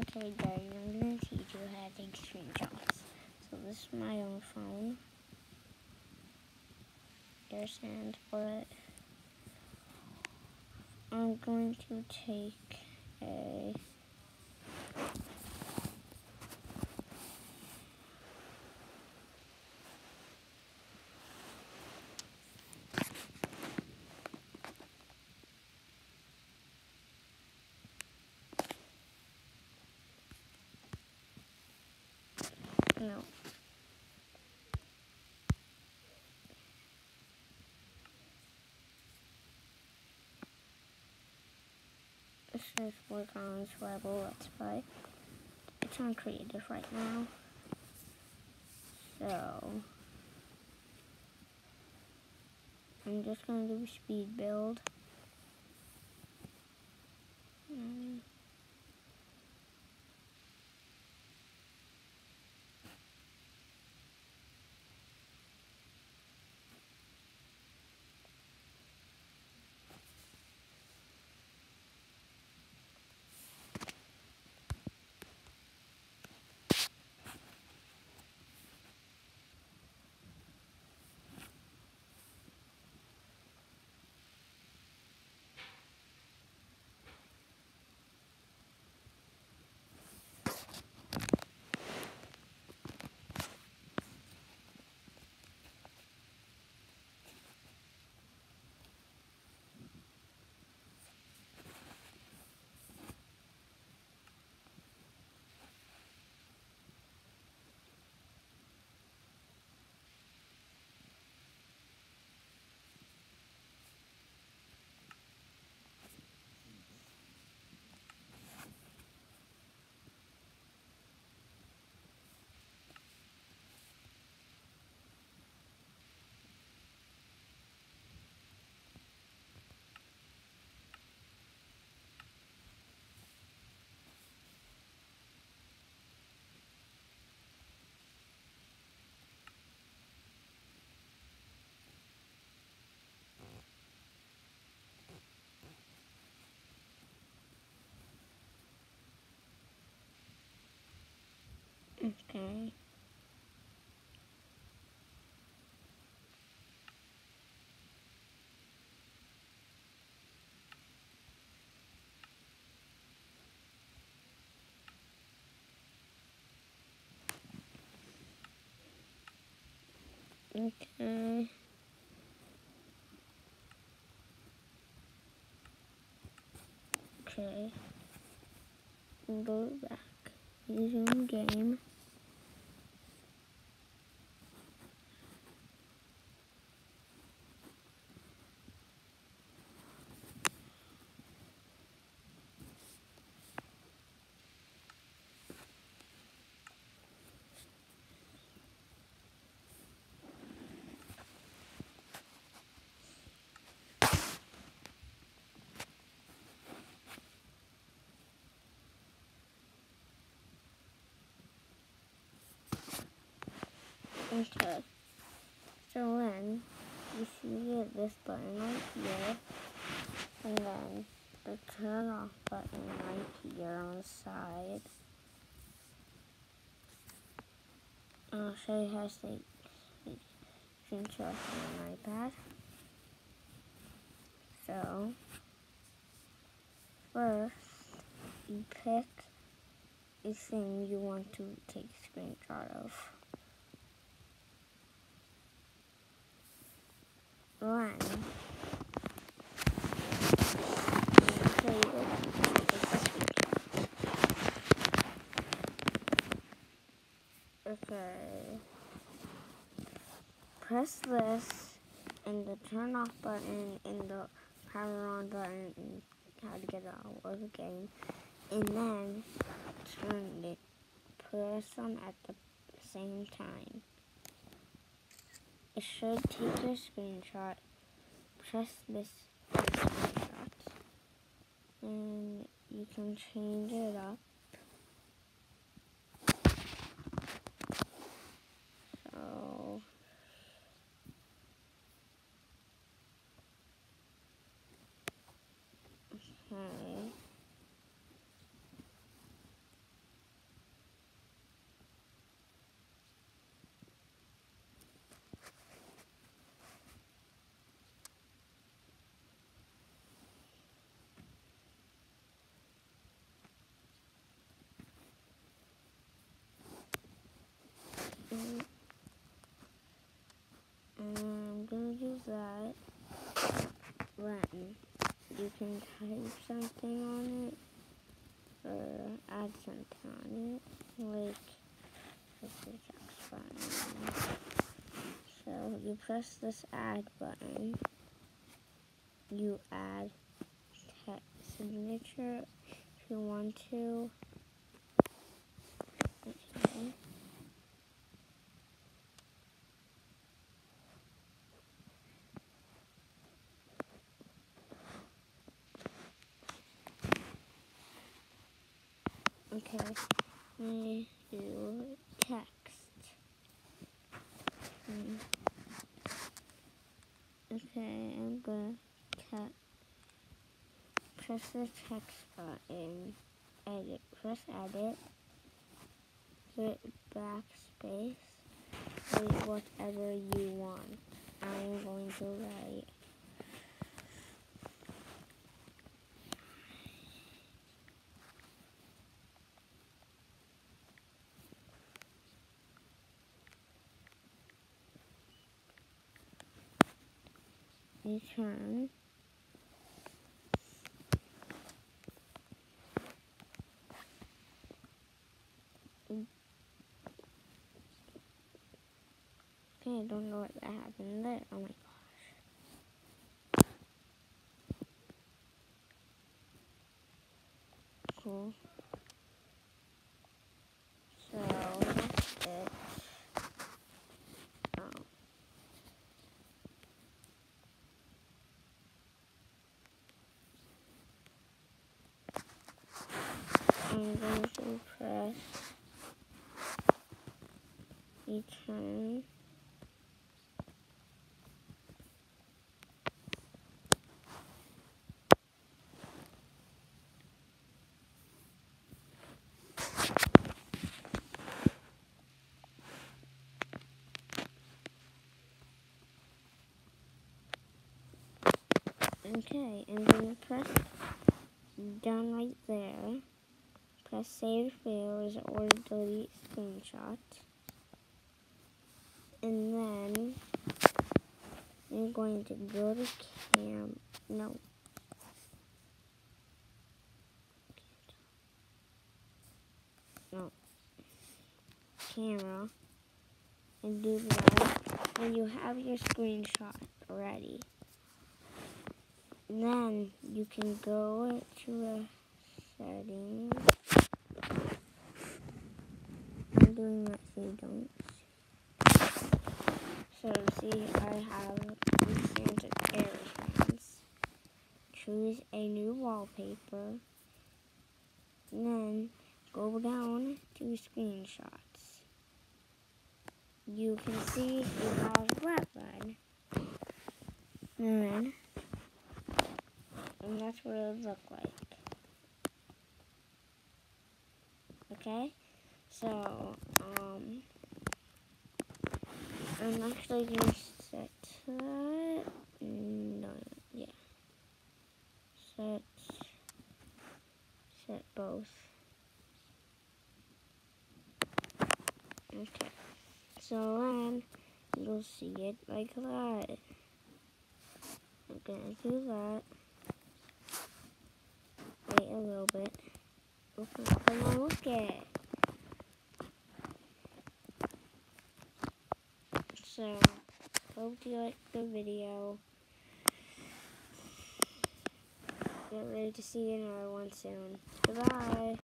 Okay guys, I'm going to teach you how to take screenshots. So this is my own phone. There's hand, but I'm going to take a no. This is work on Survival Let's Play. It's on creative right now. So I'm just gonna do a speed build. Okay. Okay. Okay. Go back. Resume game. Okay. So then you should get this button right here, and then the turn off button right here on the side. And I'll show you how to take screenshots on an iPad. So first you pick a thing you want to take a screenshot of. Then okay. Press this and the turn off button and the power on button and how to get out of the game. And then press them at the same time. It should take your screenshot. Press this screenshot. And you can change it up. So okay. that, then you can type something on it or add something on it, like this is text button. So you press this add button, you add text signature if you want to. Okay. Okay, let me do text. Okay, I'm gonna press the text button, edit, press edit, hit backspace, write whatever you want. I'm going to write return. Okay, I don't know what that happened there. Oh my gosh. Cool. So that's it. I'm going to press return. Okay, I'm going to press done right there. Press save fails or delete screenshot. And then you're going to go to camera and do that. And you have your screenshot ready. Then you can go to a settings. I'm doing that so you don't. So see, I have Santa Airplanes. Choose a new wallpaper. And then go down to screenshots. You can see you have that button. And that's what it would look like. Okay? So, I'm actually going to set that. Set both. Okay. So then you'll see it like that. I'm gonna do that. Wait a little bit. Come on, look at it. So, hope you liked the video. Get ready to see another one soon. Goodbye.